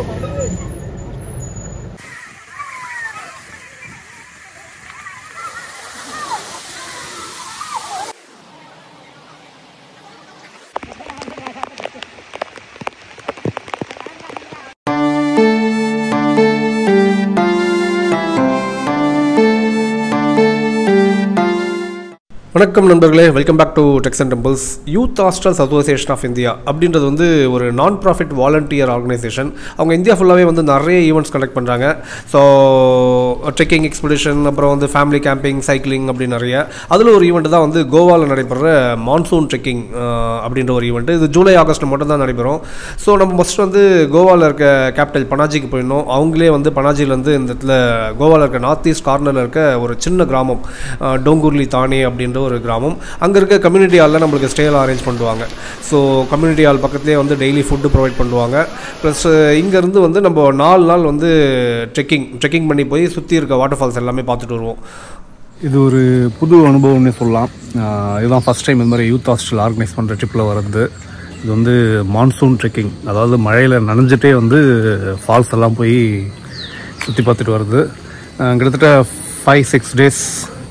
வணக்கம் நண்பர்களே, welcome back to treks and temples. Youth hostels association of India அப்படின்றது வந்து ஒரு நான் ப்ராஃபிட் வாலண்டியர் ஆர்கனைசேஷன். அவங்க இந்தியா ஃபுல்லாகவே வந்து நிறைய ஈவெண்ட்ஸ் கண்டக்ட் பண்ணுறாங்க. ஸோ ட்ரெக்கிங் எக்ஸ்பிடிஷன், அப்புறம் வந்து ஃபேமிலி கேம்பிங், சைக்கிளிங் அப்படி நிறைய. அதில் ஒரு ஈவெண்ட் தான் வந்து கோவாவில் நடைபெற மான்சூன் ட்ரெக்கிங் அப்படின்ற ஒரு ஈவெண்ட். இது ஜூலை ஆகஸ்ட் மட்டும் தான் நடைபெறும். ஸோ நம்ம ஃபஸ்ட் வந்து கோவாவில் இருக்க கேபிட்டல் பனாஜிக்கு போயிடணும். அவங்களே வந்து பனாஜிலேருந்து இந்த இடத்துல கோவாவில் இருக்க நார்த் ஈஸ்ட் கார்னரில் இருக்க ஒரு சின்ன கிராமம் டோங்குர்லி தானே அப்படின்ற ஒரு கிராமம். அங்கே இருக்க கம்யூனிட்டி ஹாலில் நம்மளுக்கு ஸ்டேலாம் அரேஞ்ச் பண்ணுவாங்க. ஸோ கம்யூனிட்டி ஹால் பக்கத்துலேயே வந்து டெய்லி ஃபுட்டு ப்ரொவைட் பண்ணுவாங்க. ப்ளஸ் இங்கேருந்து வந்து நம்ம 4 நாள் வந்து ட்ரெக்கிங் பண்ணி போய் சுற்றி இருக்க வாட்டர் ஃபால்ஸ் எல்லாமே பார்த்துட்டு வருவோம். இது ஒரு புது அனுபவம்னே சொல்லலாம். இதுதான் ஃபஸ்ட் டைம் இந்த மாதிரி யூத் ஹாஸ்டல் ஆர்கனைஸ் பண்ணுற ட்ரிப்பில் வருது. இது வந்து மான்சூன் ட்ரெக்கிங், அதாவது மழையில் நனைஞ்சிட்டே வந்து ஃபால்ஸ் எல்லாம் போய் சுற்றி பார்த்துட்டு வருது. கிட்டத்தட்ட 5-6 டேஸ்.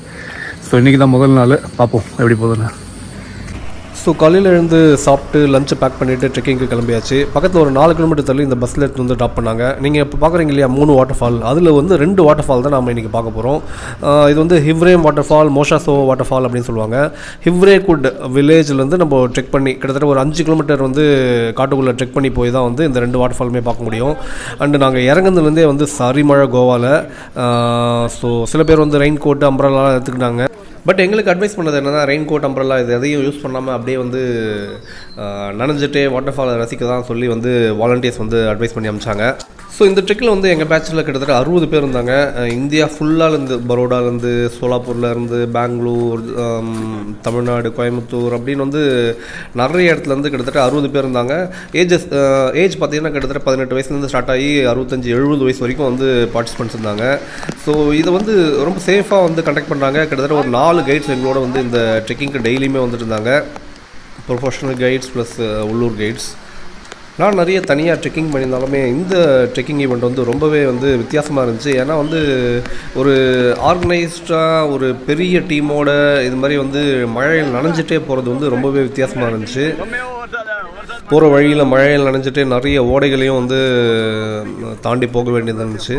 ஸோ இன்றைக்கி தான் முதல் நாள், பார்ப்போம் எப்படி போகுதுன்னு. ஸோ காலையில் எழுந்து சாப்பிட்டு லஞ்சை பேக் பண்ணிவிட்டு ட்ரெக்கிங்க்கு கிளம்பியாச்சு. பக்கத்தில் ஒரு 4 கிலோமீட்டர் தள்ளி இந்த பஸ்ஸில் எடுத்து வந்து ட்ராப் பண்ணாங்க. நீங்கள் இப்போ பார்க்குறீங்க இல்லையா 3 வாட்டர் ஃபால், அதில் வந்து 2 வாட்டர் ஃபால் தான் நம்ம இன்றைக்கி பார்க்க போகிறோம். இது வந்து ஹிவ்ரே வாட்டர் ஃபால், மோஷாச்சோ வாட்டர் ஃபால் அப்படின்னு சொல்லுவாங்க. ஹிவ்ரே குட் வில்லேஜ்லேருந்து நம்ம ட்ரெக் பண்ணி கிட்டத்தட்ட ஒரு 5 கிலோமீட்டர் வந்து காட்டுக்குள்ளே ட்ரெக் பண்ணி போய் தான் வந்து இந்த 2 வாட்டர் ஃபாலுமே பார்க்க முடியும். அண்டு நாங்கள் இறங்குனதுலேருந்தே வந்து சரி மழை கோவாவில். ஸோ சில பேர் வந்து ரெயின் கோட்டு, அம்ப்ரெல்லாம் எடுத்துக்கிட்டாங்க. பட் எங்களுக்கு அட்வைஸ் பண்ணது என்னென்னா, ரெயின் கோட், அம்ப்ரெல்லா இது எதையும் யூஸ் பண்ணாமல் அப்படியே வந்து நனைஞ்சிட்டே வாட்டர் ஃபாலை ரசிக்க தான் சொல்லி வந்து வாலண்டியர்ஸ் வந்து அட்வைஸ் பண்ணி அமிச்சாங்க. ஸோ இந்த ட்ரிக்கில் வந்து எங்கள் பேட்சில் கிட்டத்தட்ட 60 பேர் இருந்தாங்க. இந்தியா ஃபுல்லாலேருந்து, பரோடாலேருந்து, சோலாப்பூர்லேருந்து, பெங்களூர், தமிழ்நாடு, கோயம்புத்தூர் அப்படின்னு வந்து நிறைய இடத்துலேருந்து கிட்டத்தட்ட 60 பேர் இருந்தாங்க. ஏஜ் பார்த்திங்கன்னா கிட்டத்தட்ட 18 வயசுலேருந்து ஸ்டார்ட் ஆகி 65-70 வயசு வரைக்கும் வந்து பார்ட்டிசிபெண்ட்ஸ் இருந்தாங்க. ஸோ இதை வந்து ரொம்ப சேஃபாக வந்து கண்டக்ட் பண்ணுறாங்க. கிட்டத்தட்ட ஒரு 4 கைட்ஸ் எங்களோட வந்து இந்த ட்ரெக்கிங்க்கு டெய்லியுமே வந்துட்டு இருந்தாங்க. ப்ரொஃபஷனல் கைட்ஸ் ப்ளஸ் உள்ளூர் கைட்ஸ். நான் நிறைய தனியாக ட்ரெக்கிங் பண்ணியிருந்தாலுமே இந்த ட்ரெக்கிங் ஈவெண்ட் வந்து ரொம்பவே வந்து வித்தியாசமாக இருந்துச்சு. ஏன்னா வந்து ஒரு ஆர்கனைஸ்டாக ஒரு பெரிய டீமோட இது மாதிரி வந்து மழையில் நனைஞ்சிட்டே போகிறது வந்து ரொம்பவே வித்தியாசமாக இருந்துச்சு. போகிற வழியில் மழையில் நனைஞ்சிட்டே நிறைய ஓடைகளையும் வந்து தாண்டி போக வேண்டியது இருந்துச்சு.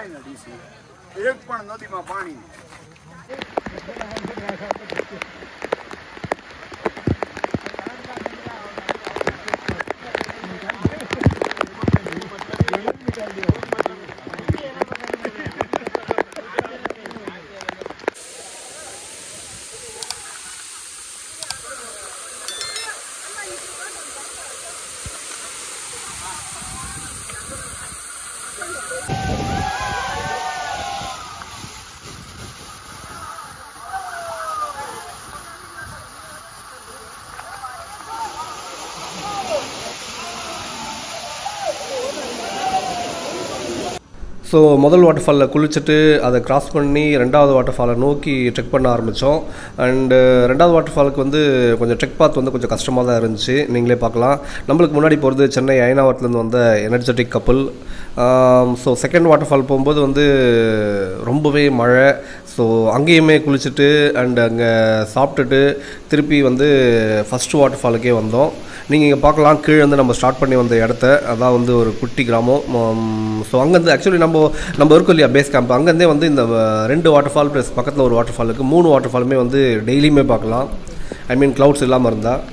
ஸோ முதல் வாட்டர் ஃபாலில் குளிச்சுட்டு அதை கிராஸ் பண்ணி 2வது வாட்டர் ஃபாலை நோக்கி ட்ரெக் பண்ண ஆரம்பித்தோம். அண்டு 2வது வாட்டர் ஃபாலுக்கு வந்து கொஞ்சம் ட்ரெக் பாத் வந்து கொஞ்சம் கஷ்டமாக தான் இருந்துச்சு. நீங்களே பார்க்கலாம். நம்மளுக்கு முன்னாடி போகிறது சென்னை அயனாவரத்துலேருந்து வந்த energetic couple. So second water fall போகும்போது வந்து ரொம்பவே மழை. ஸோ அங்கேயுமே குளிச்சுட்டு அண்டு அங்கே சாப்பிட்டுட்டு திருப்பி வந்து ஃபஸ்ட்டு வாட்டர் ஃபாலுக்கே வந்தோம். நீங்கள் இங்கே பார்க்கலாம், கீழே வந்து நம்ம ஸ்டார்ட் பண்ணி வந்த இடத்த, அதான் வந்து ஒரு குட்டி கிராமம். ஸோ அங்கேருந்து ஆக்சுவலி நம்ம இருக்கோம் இல்லையா பேஸ் கேம்ப், அங்கேருந்தே வந்து இந்த 2 வாட்டர் ஃபால் ப்ளஸ் பக்கத்தில் ஒரு வாட்டர் ஃபாலுக்கு 3 வாட்டர் ஃபாலுமே வந்து டெய்லியுமே பார்க்கலாம். ஐ மீன் க்ளவுட்ஸ் இல்லாமல் இருந்தால்.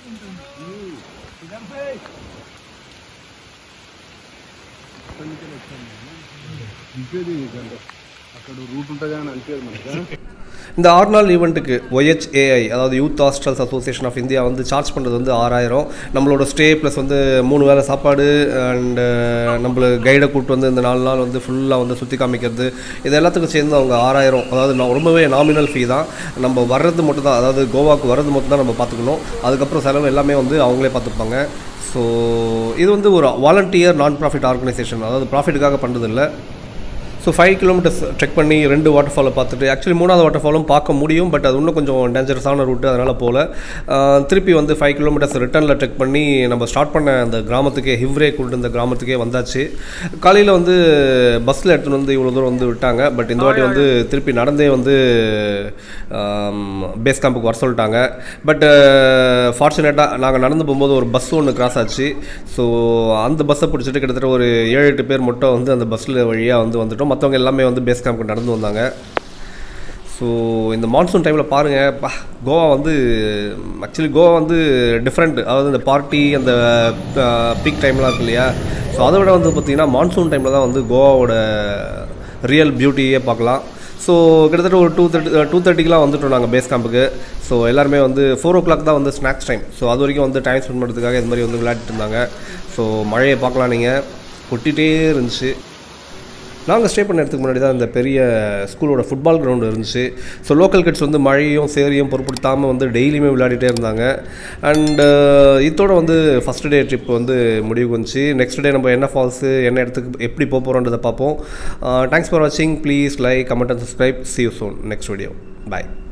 இந்த 6 நாள் ஈவெண்ட்டுக்கு YHAI, அதாவது youth hostels association of India வந்து சார்ஜ் பண்ணுறது வந்து 6000. நம்மளோட ஸ்டே ப்ளஸ் வந்து 3 வேளை சாப்பாடு அண்டு நம்மளுக்கு கைடை கூப்பிட்டு வந்து இந்த 4 நாள் வந்து ஃபுல்லாக வந்து சுற்றி காமிக்கிறது, இது எல்லாத்துக்கும் சேர்ந்து அவங்க 6000. அதாவது ரொம்பவே நாமினல் ஃபீ தான். நம்ம வர்றது மட்டும் தான், அதாவது கோவாவுக்கு வர்றது மட்டும் தான் நம்ம பார்த்துக்கணும். அதுக்கப்புறம் செலவு எல்லாமே வந்து அவங்களே பார்த்துப்பாங்க. ஸோ இது வந்து ஒரு வாலண்டியர் நான் ப்ராஃபிட் ஆர்கனைசேஷன், அதாவது ப்ராஃபிட்டுக்காக பண்ணுறதில்லை. ஸோ 5 கிலோமீட்டர்ஸ் ட்ரெக் பண்ணி 2 வாட்டர் ஃபாலை பார்த்துட்டு ஆக்சுவலி 3வது வாட்டர் ஃபாலும் பார்க்க முடியும், பட் அது இன்னும் கொஞ்சம் டேஞ்சரஸான ரூட்டு, அதனால் போல் திருப்பி வந்து 5 கிலோமீட்டர்ஸ் ரிட்டர்னில் ட்ரெக் பண்ணி நம்ம ஸ்டார்ட் பண்ண அந்த கிராமத்துக்கே ஹிவ்ரே கூட்டு இந்த கிராமத்துக்கே வந்தாச்சு. காலையில் வந்து பஸ்ஸில் எடுத்துகிட்டு வந்து இவ்வளோ தூரம் வந்து விட்டாங்க, பட் இந்த வாட்டி வந்து திருப்பி நடந்தே வந்து பேஸ் கேம்புக்கு வர சொல்லிட்டாங்க. பட் ஃபார்ச்சுனேட்டாக நாங்கள் நடந்து போகும்போது ஒரு பஸ் ஒன்று கிராஸ் ஆச்சு. ஸோ அந்த பஸ்ஸை பிடிச்சிட்டு கிட்டத்தட்ட ஒரு 7-8 பேர் மட்டும் வந்து அந்த பஸ்ஸில் வழியாக வந்துட்டோம். மற்றவங்க எல்லாமே வந்து பேஸ் கேம்புக்கு நடந்து வந்தாங்க. ஸோ இந்த மான்சூன் டைமில் பாருங்கள், கோவா வந்து ஆக்சுவலி கோவா வந்து டிஃப்ரெண்ட். அதாவது இந்த பார்ட்டி அந்த பீக் டைம்லாம் இருக்கு இல்லையா, ஸோ அதை விட வந்து பார்த்திங்கன்னா மான்சூன் டைமில் தான் வந்து கோவாவோட ரியல் பியூட்டியே பார்க்கலாம். ஸோ கிட்டத்தட்ட ஒரு 2:30க்கெலாம் வந்துட்டோம் நாங்கள் பேஸ் கேம்புக்கு. ஸோ எல்லாருமே வந்து 4 o'clock தான் வந்து ஸ்நாக்ஸ் டைம். ஸோ அது வரைக்கும் வந்து டைம் ஸ்பெண்ட் பண்ணுறதுக்காக இது மாதிரி வந்து விளையாடிட்டு இருந்தாங்க. ஸோ மழையை பார்க்கலாம், நீங்கள் கொட்டிகிட்டே இருந்துச்சு. நாங்கள் ஸ்டே பண்ண இடத்துக்கு முன்னாடி தான் இந்த பெரிய ஸ்கூலோட ஃபுட்பால் கிரவுண்டு இருந்துச்சு. ஸோ லோக்கல் கிட்ஸ் வந்து மழையும் சேரியும் பொருட்படுத்தாமல் வந்து டெய்லியுமே விளையாடிட்டே இருந்தாங்க. அண்டு இதோட வந்து ஃபஸ்ட் டே ட்ரிப் வந்து முடிவுக்கு வந்துச்சு. நெக்ஸ்ட் டே நம்ம என்ன ஃபால்ஸு என்ன இடத்துக்கு எப்படி போக போகிறோன்றதை பார்ப்போம். தேங்க்ஸ் ஃபார் வாட்சிங். Please like, comment and subscribe. See you soon. Next video. Bye.